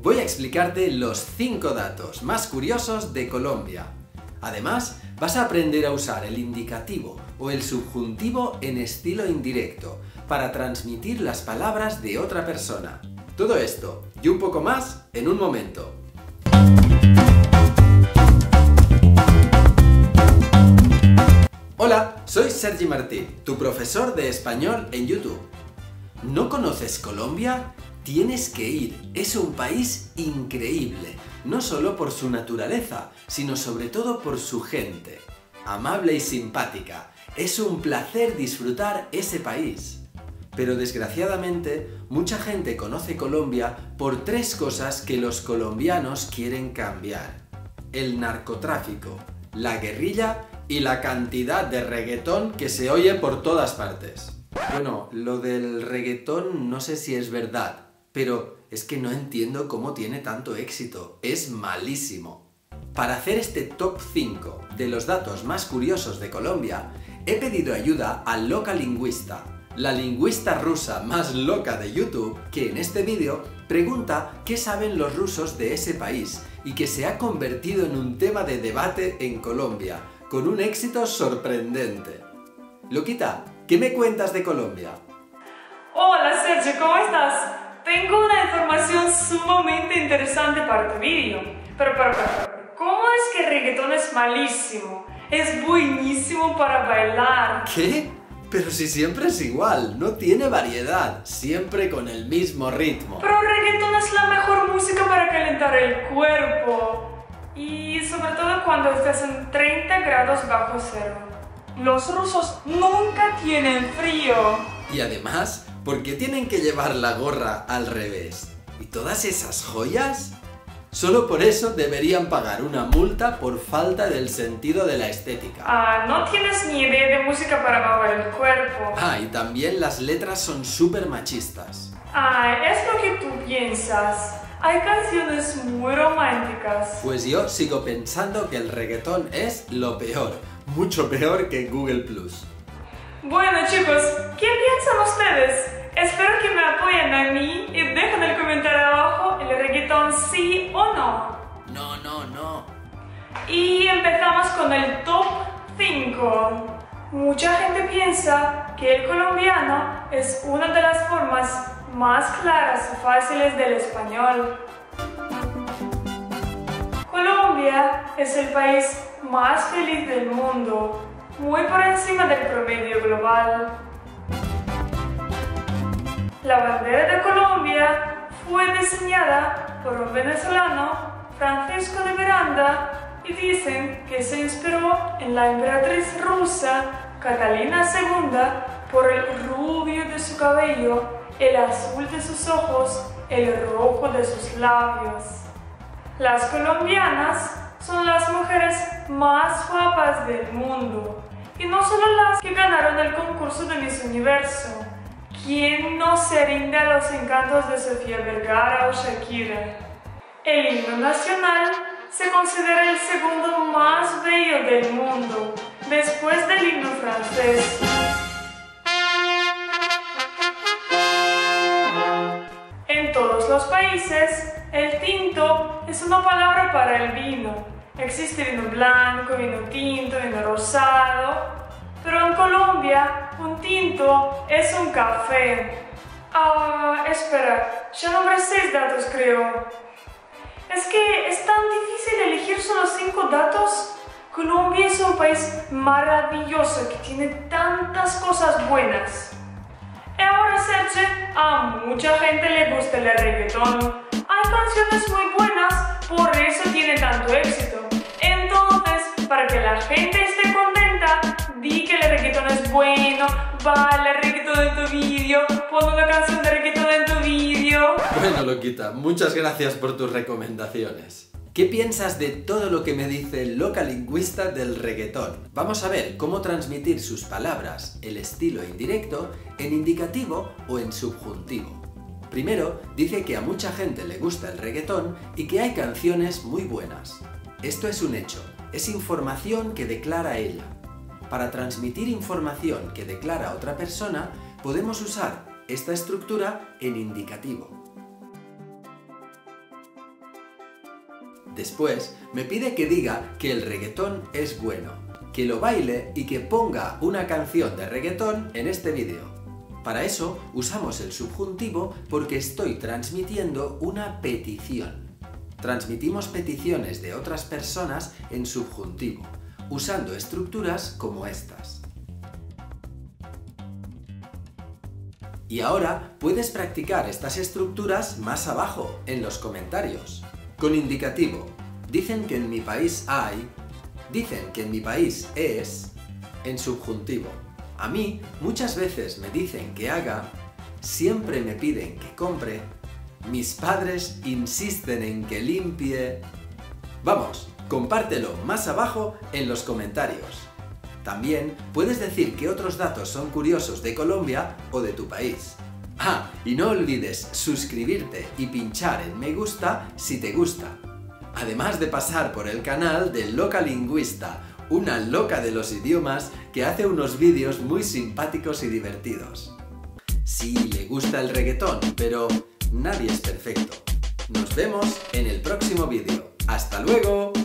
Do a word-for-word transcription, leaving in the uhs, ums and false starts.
voy a explicarte los cinco datos más curiosos de Colombia. Además, vas a aprender a usar el indicativo o el subjuntivo en estilo indirecto para transmitir las palabras de otra persona. Todo esto y un poco más en un momento. Hola, soy Sergi Martín, tu profesor de español en YouTube. ¿No conoces Colombia? Tienes que ir, es un país increíble, no solo por su naturaleza, sino sobre todo por su gente. Amable y simpática, es un placer disfrutar ese país. Pero desgraciadamente, mucha gente conoce Colombia por tres cosas que los colombianos quieren cambiar: el narcotráfico, la guerrilla y la cantidad de reggaetón que se oye por todas partes. Bueno, lo del reggaetón no sé si es verdad, pero es que no entiendo cómo tiene tanto éxito. Es malísimo. Para hacer este top cinco de los datos más curiosos de Colombia, he pedido ayuda al Localingüista, la lingüista rusa más loca de YouTube, que en este vídeo pregunta qué saben los rusos de ese país y que se ha convertido en un tema de debate en Colombia, con un éxito sorprendente. Loquita, ¿qué me cuentas de Colombia? Hola Sergio, ¿cómo estás? Tengo una información sumamente interesante para tu vídeo. Pero, pero, pero, ¿cómo es que el reggaetón es malísimo? Es buenísimo para bailar. ¿Qué? Pero si siempre es igual, no tiene variedad, siempre con el mismo ritmo. Pero el reggaetón es la mejor música para calentar el cuerpo. Y sobre todo cuando estás en treinta grados bajo cero. Los rusos nunca tienen frío. Y además, ¿por qué tienen que llevar la gorra al revés? ¿Y todas esas joyas? Solo por eso deberían pagar una multa por falta del sentido de la estética. Ah, no tienes ni idea de música para mover el cuerpo. Ah, y también las letras son súper machistas. Ah, es lo que tú piensas. Hay canciones muy románticas. Pues yo sigo pensando que el reggaetón es lo peor, mucho peor que Google plus. Bueno chicos, ¿qué piensan ustedes? Espero que me apoyen a mí y dejen el comentario abajo el reggaetón sí o no. No, no, no. Y empezamos con el top cinco. Mucha gente piensa que el colombiano es una de las formas más claras y fáciles del español. Colombia es el país más feliz del mundo, muy por encima del promedio global. La bandera de Colombia fue diseñada por un venezolano, Francisco de Miranda, y dicen que se inspiró en la emperatriz rusa Catalina segunda por el rubio de su cabello, el azul de sus ojos, el rojo de sus labios. Las colombianas son las mujeres más guapas del mundo, y no solo las que ganaron el concurso de Miss Universo. ¿Quién no se rinde a los encantos de Sofía Vergara o Shakira? El himno nacional se considera el segundo más bello del mundo, después del himno francés. En todos los países, el tinto es una palabra para el vino. Existe vino blanco, vino tinto, vino rosado. Pero en Colombia, un tinto es un café. Ah, espera, ya nombré seis datos, creo. Es que es tan difícil elegir solo cinco datos. Colombia es un país maravilloso que tiene tantas cosas buenas. Y ahora, Sergio, a mucha gente le gusta el reggaetón. Hay canciones muy buenas, por eso tiene tanto éxito. Entonces, para que la gente esté contenta, di que el reggaetón es bueno, baila el reggaetón en tu vídeo, pon una canción de reggaetón en tu vídeo. Bueno, Loquita, muchas gracias por tus recomendaciones. ¿Qué piensas de todo lo que me dice el Localingüista del reggaetón? Vamos a ver cómo transmitir sus palabras, el estilo indirecto, en indicativo o en subjuntivo. Primero, dice que a mucha gente le gusta el reggaetón y que hay canciones muy buenas. Esto es un hecho, es información que declara ella. Para transmitir información que declara otra persona, podemos usar esta estructura en indicativo. Después, me pide que diga que el reggaetón es bueno, que lo baile y que ponga una canción de reggaetón en este vídeo. Para eso, usamos el subjuntivo porque estoy transmitiendo una petición. Transmitimos peticiones de otras personas en subjuntivo, usando estructuras como estas. Y ahora puedes practicar estas estructuras más abajo, en los comentarios. Con indicativo, dicen que en mi país hay, dicen que en mi país es, en subjuntivo. A mí muchas veces me dicen que haga, siempre me piden que compre, mis padres insisten en que limpie. Vamos, compártelo más abajo en los comentarios. También puedes decir qué otros datos son curiosos de Colombia o de tu país. Ah, y no olvides suscribirte y pinchar en me gusta si te gusta. Además de pasar por el canal de Loca Lingüista, una loca de los idiomas que hace unos vídeos muy simpáticos y divertidos. Sí, le gusta el reggaetón, pero nadie es perfecto. Nos vemos en el próximo vídeo. ¡Hasta luego!